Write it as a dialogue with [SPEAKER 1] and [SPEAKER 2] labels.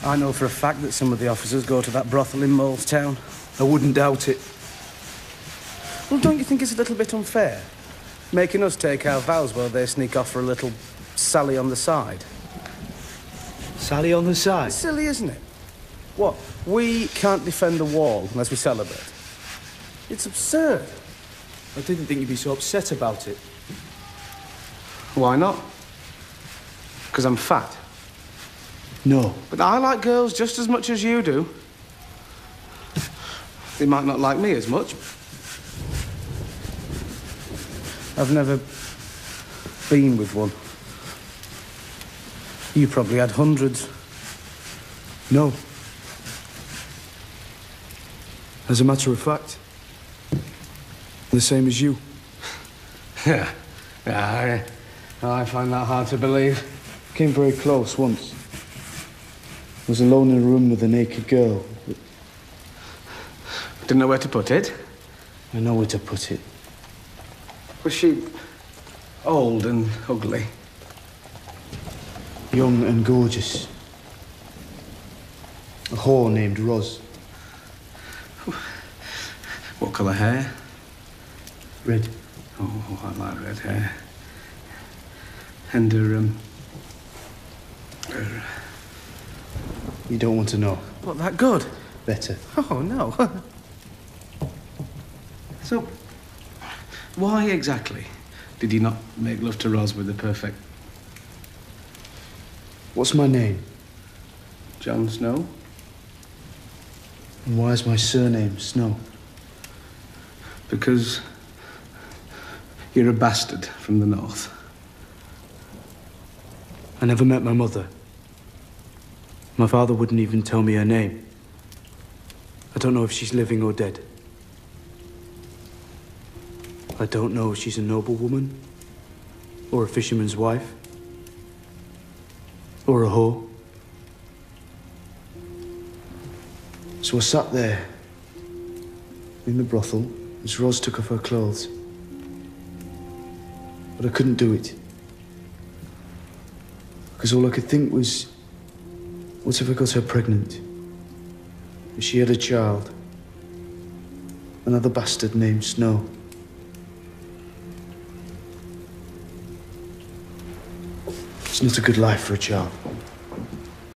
[SPEAKER 1] I know for a fact that some of the officers go to that brothel in Molestown.
[SPEAKER 2] I wouldn't doubt it.
[SPEAKER 1] Well, don't you think it's a little bit unfair? Making us take our vows while they sneak off for a little Sally on the side.
[SPEAKER 2] Sally on the side?
[SPEAKER 1] It's silly, isn't it? What? We can't defend the wall unless we celebrate. It's absurd.
[SPEAKER 2] I didn't think you'd be so upset about it.
[SPEAKER 1] Why not? Because I'm fat.
[SPEAKER 2] No.
[SPEAKER 1] But I like girls just as much as you do. They might not like me as much. I've never been with one. You probably had hundreds.
[SPEAKER 2] No. As a matter of fact, the same as you.
[SPEAKER 1] Yeah. I find that hard to believe.
[SPEAKER 2] Came very close once. Was alone in a room with a naked girl.
[SPEAKER 1] Didn't know where to put it?
[SPEAKER 2] I know where to put it.
[SPEAKER 1] Was she old and ugly?
[SPEAKER 2] Young and gorgeous. A whore named Ros.
[SPEAKER 1] What colour hair?
[SPEAKER 2] Red.
[SPEAKER 1] Oh, I like red hair. And her.
[SPEAKER 2] You don't want to know.
[SPEAKER 1] What, that good?
[SPEAKER 2] Better.
[SPEAKER 1] Oh, no. So, why exactly did you not make love to Ros with the perfect...
[SPEAKER 2] What's my name?
[SPEAKER 1] Jon Snow?
[SPEAKER 2] And why is my surname Snow?
[SPEAKER 1] Because you're a bastard from the north.
[SPEAKER 2] I never met my mother. My father wouldn't even tell me her name. I don't know if she's living or dead. I don't know if she's a noblewoman, or a fisherman's wife, or a whore. So I sat there, in the brothel, as Ros took off her clothes. But I couldn't do it. Because all I could think was, what if I got her pregnant? If she had a child? Another bastard named Snow. It's not a good life for a child.